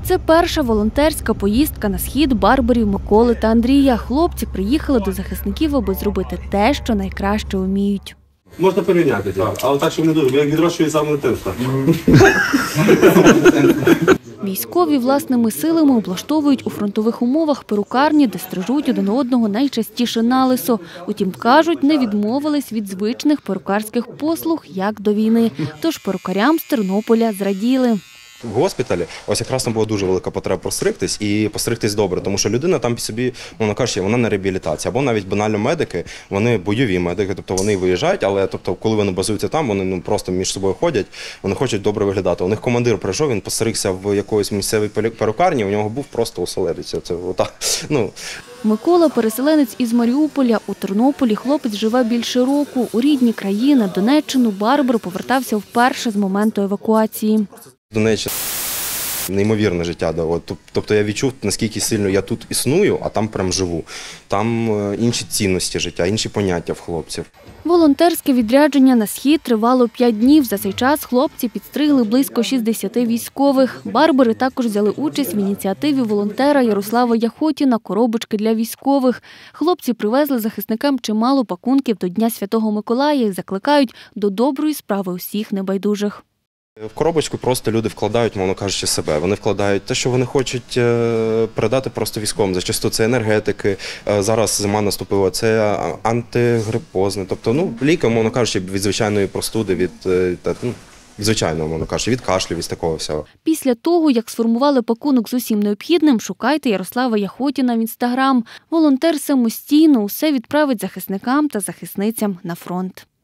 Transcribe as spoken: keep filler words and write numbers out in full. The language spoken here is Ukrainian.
Це перша волонтерська поїздка на схід Барбарів, Миколи та Андрія. Хлопці приїхали до захисників, аби зробити те, що найкраще вміють. Можна порівняти, але так, щоб не дуже, бо як відрощує саме дитинство. Військові власними силами облаштовують у фронтових умовах перукарні, де стрижуть один одного найчастіше налисо. Утім, кажуть, не відмовились від звичних перукарських послуг, як до війни. Тож перукарям з Тернополя зраділи. В госпіталі ось якраз там була дуже велика потреба постригтись і постригтись добре, тому що людина там собі, вона каже, вона на реабілітації. Або навіть банально медики, вони бойові медики, тобто вони виїжджають, але тобто, коли вони базуються там, вони ну, просто між собою ходять, вони хочуть добре виглядати. У них командир прийшов, він постригся в якоїсь місцевій перукарні, у нього був просто оселедець. Це отак, ну. Микола – переселенець із Маріуполя. У Тернополі хлопець живе більше року. У рідні краї, на Донеччину, Барбар повертався вперше з моменту евакуації. Донеччина – неймовірне життя. Тобто я відчув, наскільки сильно я тут існую, а там прям живу. Там інші цінності життя, інші поняття в хлопців. Волонтерське відрядження на схід тривало п'ять днів. За цей час хлопці підстригли близько шістдесят військових. Барбари також взяли участь в ініціативі волонтера Ярослава Яхотіна «Коробочки для військових». Хлопці привезли захисникам чимало пакунків до Дня Святого Миколая і закликають до доброї справи усіх небайдужих. В коробочку просто люди вкладають, мовно кажучи, себе. Вони вкладають те, що вони хочуть передати просто військовим. Зачасту це енергетики, зараз зима наступила, це антигрипозне. Тобто, ну, ліки, мовно кажучи, від звичайної простуди, від, ну, звичайного, мовно кажучи, від кашлю, від такого всього. Після того, як сформували пакунок з усім необхідним, шукайте Ярослава Яхотіна в Інстаграм. Волонтер самостійно усе відправить захисникам та захисницям на фронт.